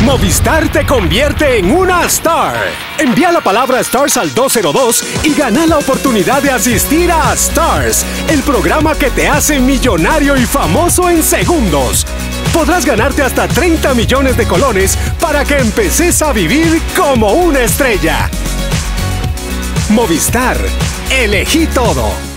Movistar te convierte en una star. Envía la palabra Stars al 202 y gana la oportunidad de asistir a Stars, el programa que te hace millonario y famoso en segundos. Podrás ganarte hasta 30 millones de colones para que empeces a vivir como una estrella. Movistar, elegí todo.